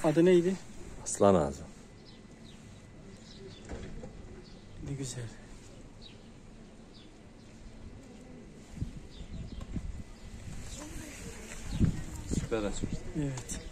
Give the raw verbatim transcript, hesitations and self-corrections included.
Adı neydi? Aslan ağzı. Ne güzel. Süper açmış. Evet.